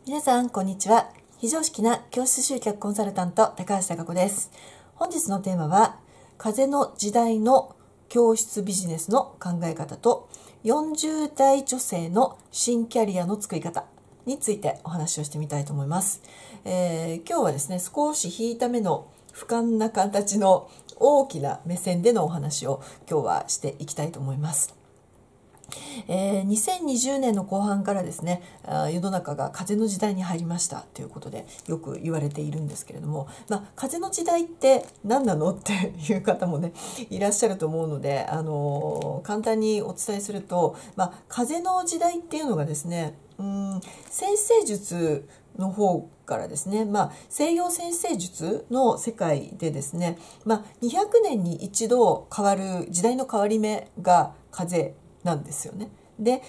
皆さんこんにちは。非常識な教室集客コンサルタント高橋貴子です。本日のテーマは風の時代の教室ビジネスの考え方と40代女性の新キャリアの作り方についてお話をしてみたいと思います。今日はですね、少し引いた目の俯瞰な形の大きな目線でのお話を今日はしていきたいと思います。2020年の後半からですね、世の中が風の時代に入りましたということでよく言われているんですけれども、風の時代って何なのっていう方もねいらっしゃると思うので、簡単にお伝えすると、風の時代っていうのがですね、占星術の方からですね、西洋占星術の世界でですね、200年に一度変わる時代の変わり目が風なんですよね。で、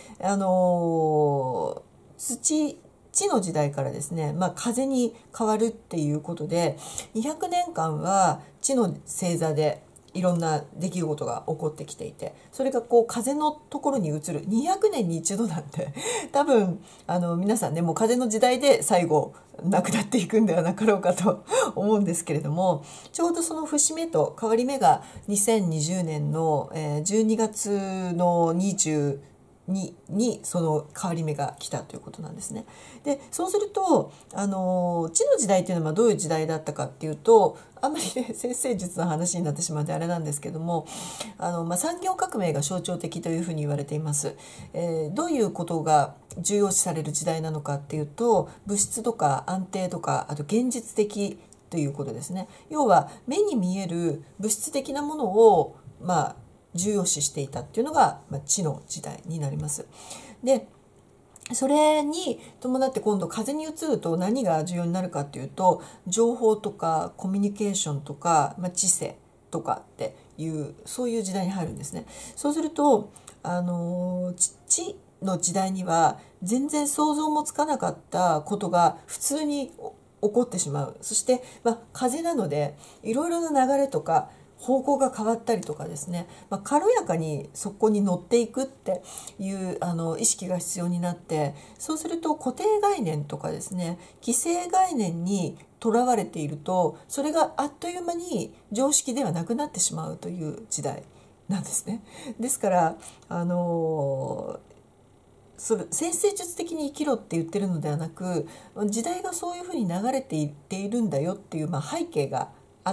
地の時代からですね、風に変わるっていうことで200年間は地の星座でいろんな出来事が起こってきていて、それがこう風のところに移る200年に一度なんて多分皆さんね、もう風の時代で最後なくなっていくんではなかろうかと思うんですけれども、ちょうどその節目と変わり目が2020年の12月の22にその変わり目が来たということなんですね。でそうすると地の時代っていうのはどういう時代だったかっていうと、あんまりね占星術の話になってしまってあれなんですけども、産業革命が象徴的というふうに言われています。どういうことが重要視される時代なのかっていうと、物質とか安定とか、あと現実的ということですね。要は目に見える物質的なものを重要視していたっていうのが、地の時代になります。でそれに伴って今度風に移ると何が重要になるかっていうと、情報とかコミュニケーションとか、知性とかっていうそういう時代に入るんですね。そうすると地の時代には全然想像もつかなかったことが普通に起こってしまう。そして、風なのでいろいろな流れとか方向が変わったりとかですね、軽やかにそこに乗っていくっていう意識が必要になって、そうすると固定概念とかですね、既成概念にとらわれていると、それがあっという間に常識ではなくなってしまうという時代なんですね。ですから占星術的に生きろって言ってるのではなく、時代がそういうふうに流れていっているんだよっていう、背景があって、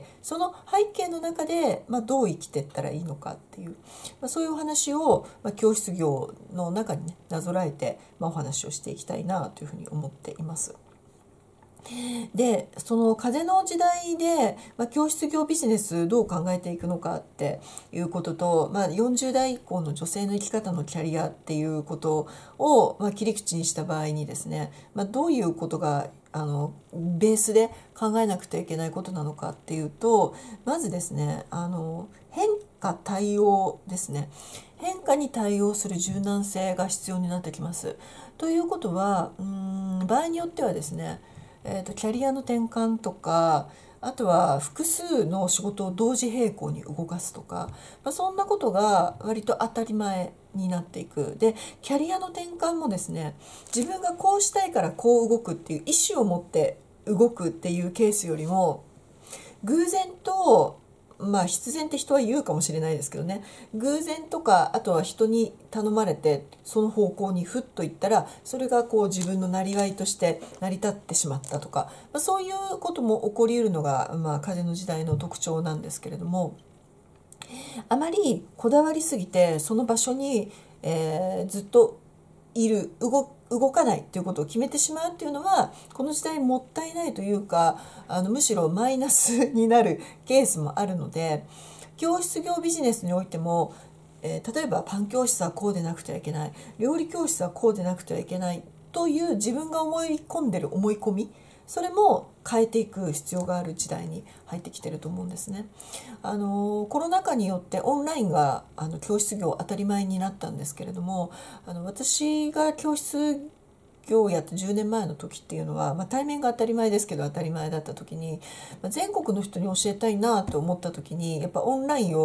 その背景の中で、どう生きていったらいいのかっていう、そういうお話を、教室業の中にねなぞらえて、お話をしていきたいなというふうに思っています。でその風の時代で、教室業ビジネスどう考えていくのかっていうことと、40代以降の女性の生き方のキャリアっていうことを、切り口にした場合にですね、どういうことがベースで考えなくてはいけないことなのかっていうと、まずですね、変化対応ですね。変化に対応する柔軟性が必要になってきます。ということは、場合によってはですね、キャリアの転換とか、あとは複数の仕事を同時並行に動かすとか、そんなことが割と当たり前になっていく。でキャリアの転換もですね、自分がこうしたいからこう動くっていう意思を持って動くっていうケースよりも、偶然と必然って人は言うかもしれないですけどね、偶然とか、あとは人に頼まれてその方向にふっと行ったら、それがこう自分のなりわいとして成り立ってしまったとか、そういうことも起こりうるのが、風の時代の特徴なんですけれども、あまりこだわりすぎてその場所に、ずっといる動かないということを決めてしまうっていうのは、この時代もったいないというか、むしろマイナスになるケースもあるので、教室業ビジネスにおいても、例えばパン教室はこうでなくてはいけない、料理教室はこうでなくてはいけないという自分が思い込んでる思い込み、それも変えていく必要がある時代に入ってきてると思うんですね。コロナ禍によってオンラインが教室業当たり前になったんですけれども、私が教室業をやって10年前の時っていうのは、対面が当たり前ですけど当たり前だった時に、全国の人に教えたいなと思った時に、やっぱオンラインを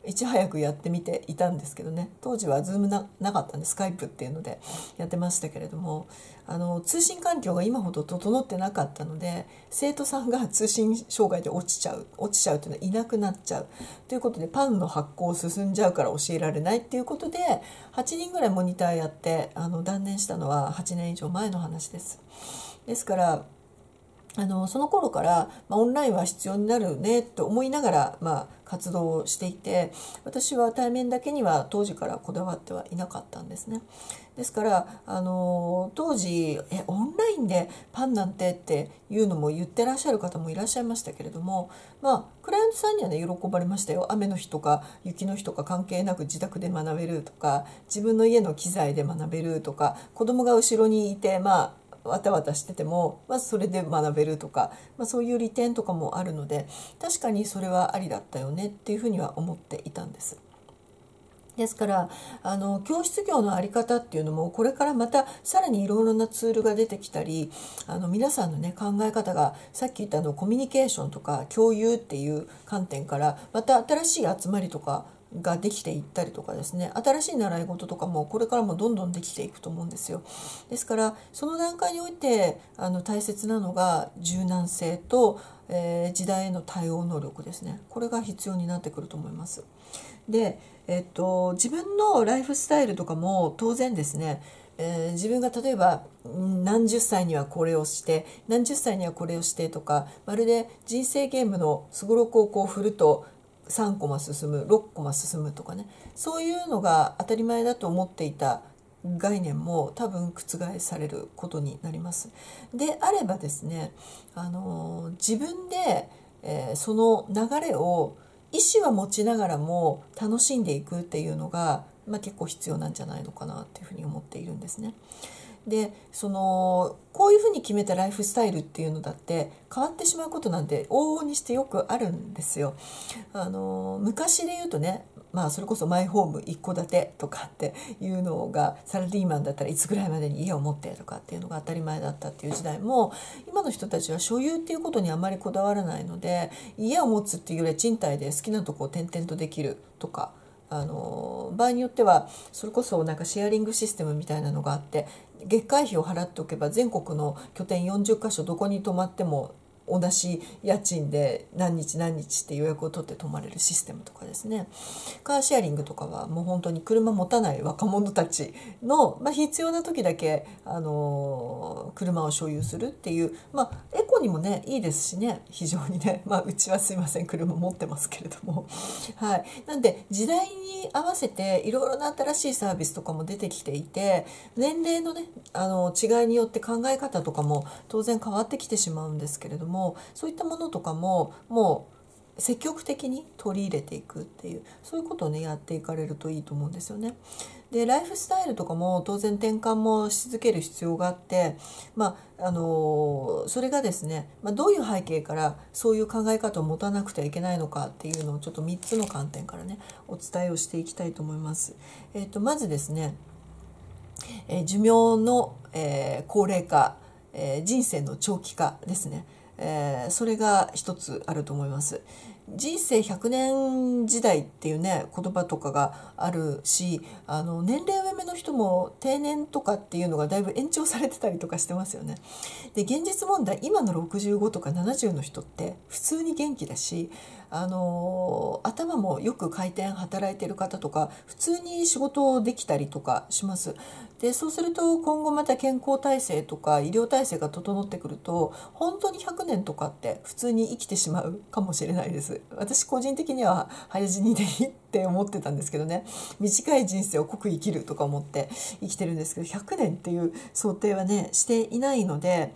いち早くやってみていたんですけどね。当時は Zoom なかったんでスカイプっていうのでやってましたけれども、通信環境が今ほど整ってなかったので、生徒さんが通信障害で落ちちゃうというのはいなくなっちゃうということで、パンの発行進んじゃうから教えられないっていうことで8人ぐらいモニターやって断念したのは8年以上前の話です。ですからその頃から、オンラインは必要になるねと思いながら、活動をしていて、私は対面だけには当時からこだわってはいなかったんですね。ですから当時オンラインでパンなんてっていうのも言ってらっしゃる方もいらっしゃいましたけれども、クライアントさんにはね喜ばれましたよ。雨の日とか雪の日とか関係なく自宅で学べるとか、自分の家の機材で学べるとか、子供が後ろにいてわたわたしてても、それで学べるとか、そういう利点とかもあるので、確かにそれはありだったよねっていうふうには思っていたんです。ですから教室業の在り方っていうのもこれからまたさらにいろいろなツールが出てきたり、皆さんのね考え方がさっき言ったコミュニケーションとか共有っていう観点からまた新しい集まりとかができていったりとかですね、新しい習い事とかもこれからもどんどんできていくと思うんですよ。ですからその段階において大切なのが柔軟性と、時代への対応能力ですね。これが必要になってくると思います。で、自分のライフスタイルとかも当然ですね、自分が例えば何十歳にはこれをして何十歳にはこれをしてとか、まるで人生ゲームのすごろくをこう振ると3コマ進む6コマ進むとかね、そういうのが当たり前だと思っていた概念も多分覆されることになります。であればですね、自分で、その流れを意思は持ちながらも楽しんでいくっていうのが、結構必要なんじゃないのかなっていうふうに思っているんですね。でこういうふうに決めたライフスタイルっていうのだって変わってしまうことなんて往々にしてよくあるんですよ。昔で言うとね、それこそマイホーム一戸建てとかっていうのが、サラリーマンだったらいつぐらいまでに家を持ってとかっていうのが当たり前だったっていう時代も、今の人たちは所有っていうことにあまりこだわらないので、家を持つっていうよりは賃貸で好きなとこを転々とできるとか、場合によってはそれこそなんかシェアリングシステムみたいなのがあって、月会費を払っておけば全国の拠点40カ所どこに泊まっても同じ家賃で何日何日って予約を取って泊まれるシステムとかですね。カーシェアリングとかはもう本当に車持たない若者たちの、必要な時だけ、車を所有するっていう、エコにもねいいですしね、非常にね、うちはすいません車持ってますけれどもはい、なんで時代に合わせていろいろな新しいサービスとかも出てきていて、年齢のね違いによって考え方とかも当然変わってきてしまうんですけれども、そういったものとかももう積極的に取り入れていくっていう、そういうことをねやっていかれるといいと思うんですよね。でライフスタイルとかも当然転換もし続ける必要があって、それがですね、どういう背景からそういう考え方を持たなくてはいけないのかっていうのをちょっと3つの観点からねお伝えをしていきたいと思います。まずですね、寿命の、高齢化、人生の長期化ですね。それが一つあると思います。人生100年時代っていうね言葉とかがあるし、年齢上目の人も定年とかっていうのがだいぶ延長されてたりとかしてますよね。で現実問題、今の65とか70の人って普通に元気だし、頭もよく回転働いてる方とか普通に仕事できたりとかします。でそうすると今後また健康体制とか医療体制が整ってくると本当に100年とかって普通に生きてしまうかもしれないです。私個人的には早死にでいいって思ってたんですけどね、短い人生を濃く生きるとか思って生きてるんですけど、100年っていう想定はねしていないので、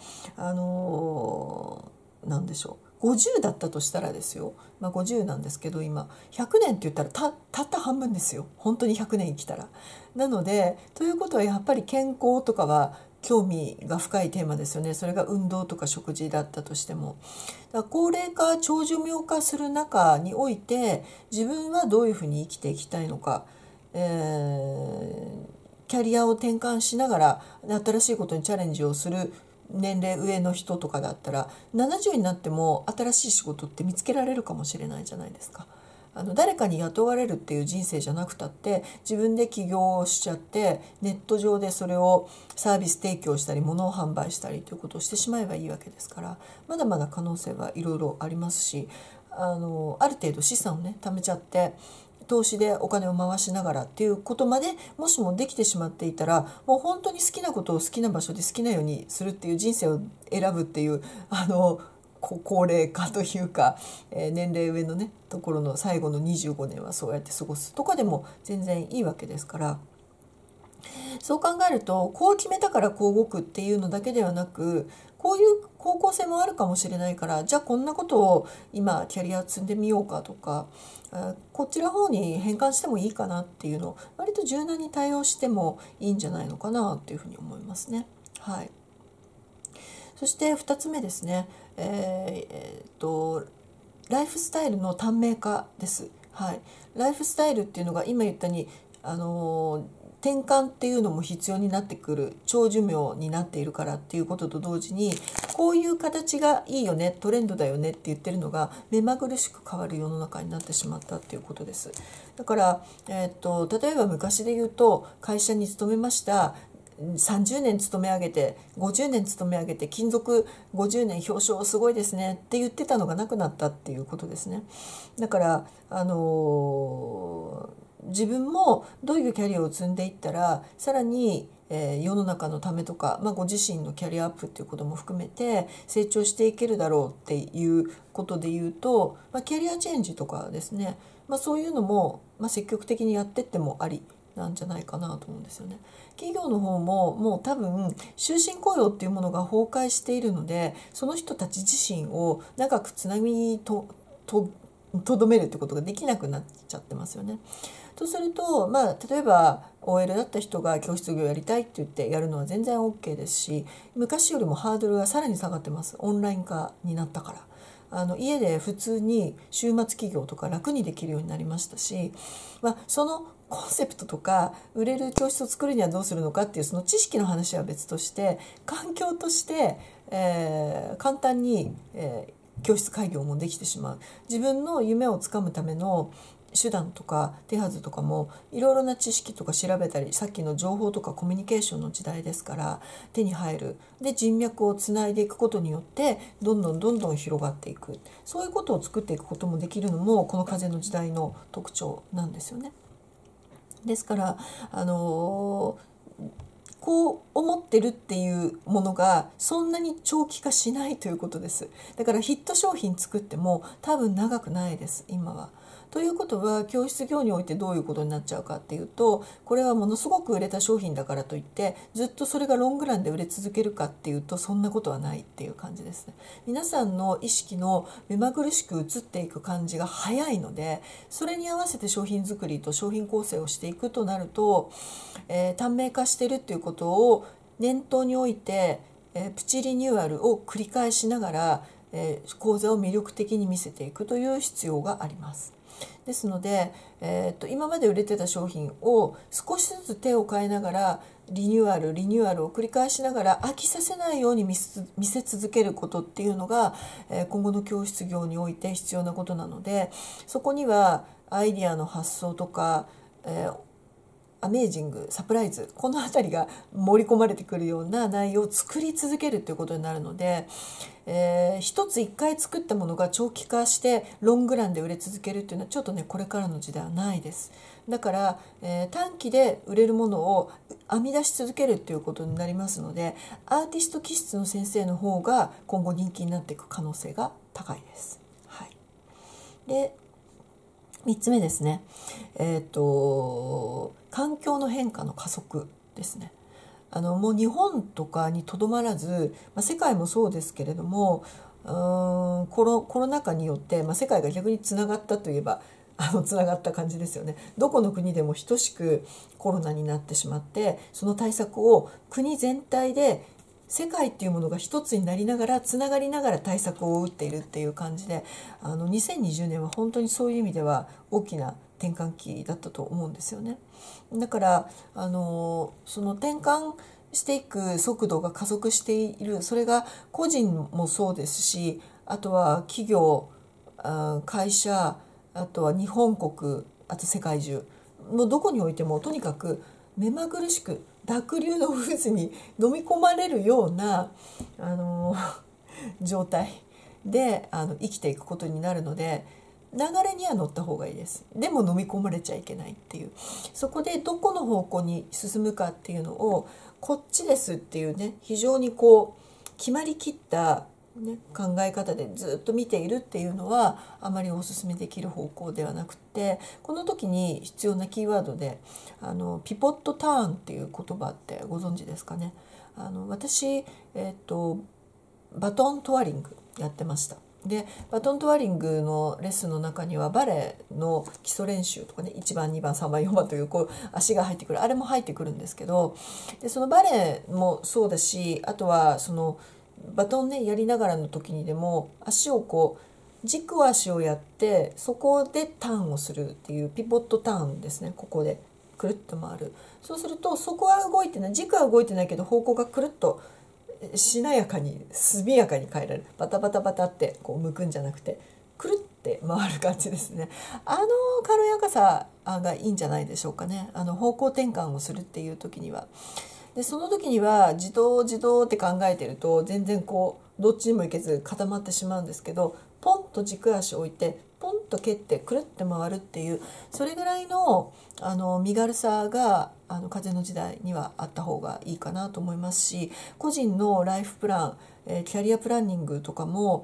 なんでしょう、50だったとしたらですよ、50なんですけど今100年って言ったらたった半分ですよ、本当に100年生きたら。なのでということはやっぱり健康とかは興味が深いテーマですよね。それが運動とか食事だったとしても。だから高齢化長寿命化する中において自分はどういうふうに生きていきたいのか、キャリアを転換しながら新しいことにチャレンジをする年齢上の人とかだったら70になっても新しい仕事って見つけられるかもしれないじゃないですか。 誰かに雇われるっていう人生じゃなくたって自分で起業をしちゃってネット上でそれをサービス提供したり物を販売したりということをしてしまえばいいわけですから、まだまだ可能性はいろいろありますし、ある程度資産をね貯めちゃって投資でお金を回しながらっていうことまでもしもできてしまっていたら、もう本当に好きなことを好きな場所で好きなようにするっていう人生を選ぶっていう高齢化というか、年齢上のねところの最後の25年はそうやって過ごすとかでも全然いいわけですから、そう考えるとこう決めたからこう動くっていうのだけではなく、こういう方向性もあるかもしれないから、じゃあこんなことを今キャリア積んでみようかとか、こちら方に変換してもいいかなっていうのを割と柔軟に対応してもいいんじゃないのかなっていうふうに思いますね。はい。そして2つ目ですね、ライフスタイルの短命化です。はい、ライフスタイルっていうのが今言ったように、転換っていうのも必要になってくる、長寿命になっているからっていうことと同時に、こういう形がいいよね、トレンドだよねって言ってるのが目まぐるしく変わる世の中になってしまったっていうことです。だから、例えば昔で言うと会社に勤めました、30年勤め上げて50年勤め上げて勤続50年表彰すごいですねって言ってたのがなくなったっていうことですね。だから、自分もどういうキャリアを積んでいったらさらに世の中のためとか、ご自身のキャリアアップっていうことも含めて成長していけるだろうっていうことで言うと、キャリアチェンジとかですね、そういうのも、積極的にやってってもありなんじゃないかなと思うんですよね。企業の方ももう多分終身雇用っていうものが崩壊しているので、その人たち自身を長くつなぎとどめるってことができなくなっちゃってますよね。とすると、例えば OL だった人が教室業やりたいって言ってやるのは全然 OK ですし、昔よりもハードルがさらに下がってます。オンライン化になったから。家で普通に週末企業とか楽にできるようになりましたし、そのコンセプトとか売れる教室を作るにはどうするのかっていうその知識の話は別として、環境として、簡単に、教室開業もできてしまう。自分の夢をつかむための手段とか手はずとかもいろいろな知識とか調べたり、さっきの情報とかコミュニケーションの時代ですから手に入る。で人脈をつないでいくことによってどんどん広がっていく、そういうことを作っていくこともできるのもこの風の時代の特徴なんですよね。ですからこう思ってるっていうものがそんなに長期化しないということです。だからヒット商品作っても多分長くないです今は。ということは教室業においてどういうことになっちゃうかっていうと、これはものすごく売れた商品だからといってずっとそれがロングランで売れ続けるかっていうとそんなことはないっていう感じですね。皆さんの意識の目まぐるしく移っていく感じが早いので、それに合わせて商品作りと商品構成をしていくとなると、短命化してるっていうことを念頭に置いて、プチリニューアルを繰り返しながら、講座を魅力的に見せていくという必要があります。ですので、今まで売れてた商品を少しずつ手を変えながらリニューアルを繰り返しながら飽きさせないように見せ続けることっていうのが、今後の教室業において必要なことなので、そこにはアイディアの発想とか、アメージング、サプライズ、この辺りが盛り込まれてくるような内容を作り続けるということになるので、一つ一回作ったものが長期化してロングランで売れ続けるっていうのはちょっとねこれからの時代はないです。だから、短期で売れるものを編み出し続けるっていうことになりますので、アーティスト気質の先生の方が今後人気になっていく可能性が高いです。はい、で3つ目ですね、環境の変化の加速ですね。もう日本とかにとどまらず、世界もそうですけれども、コロナ禍によって、世界が逆につながったといえばつながった感じですよね。どこの国でも等しくコロナになってしまって、その対策を国全体で世界っていうものが一つになりながらつながりながら対策を打っているっていう感じで、2020年は本当にそういう意味では大きな転換期だったと思うんですよね。だからその転換していく速度が加速している、それが個人もそうですし、あとは企業、会社、 あとは日本国、あと世界中もうどこにおいてもとにかく目まぐるしく濁流の渦に飲み込まれるような状態で生きていくことになるので、流れには乗った方がいいです。でも飲み込まれちゃいけないっていう、そこでどこの方向に進むかっていうのをこっちですっていうね、非常に決まりきった、ね、考え方でずっと見ているっていうのはあまりお勧めできる方向ではなくて、この時に必要なキーワードでピポットターンっていう言葉ってご存知ですかね。私、バトントワリングやってました。でバトントワリングのレッスンの中にはバレエの基礎練習とかね、1番2番3番4番という足が入ってくる、あれも入ってくるんですけど、でそのバレエもそうだし、あとはそのバトンねやりながらの時にでも足を軸足をやってそこでターンをするっていうピポットターンですね。ここでくるっと回る。そうするとそこは動いてない、軸は動いてないけど方向がくるっとしなやかに速やかに変えられる。バタバタバタって向くんじゃなくてくるって回る感じですね。軽やかさがいいんじゃないでしょうかね。方向転換をするっていう時には。でその時には自動自動って考えてると全然どっちにも行けず固まってしまうんですけど、ポンと軸足を置いてポンと蹴ってくるって回るっていう、それぐらいの身軽さが風の時代にはあった方がいいかなと思いますし、個人のライフプラン、キャリアプランニングとかも、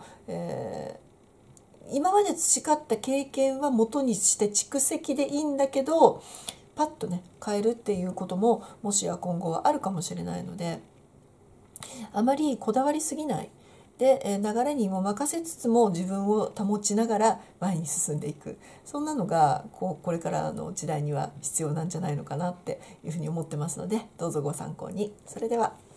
今まで培った経験は元にして蓄積でいいんだけど、パッとね変えるっていうことももしや今後はあるかもしれないので、あまりこだわりすぎないで流れにも任せつつも自分を保ちながら前に進んでいく、そんなのがこれからの時代には必要なんじゃないのかなっていうふうに思ってますので、どうぞご参考に。それでは。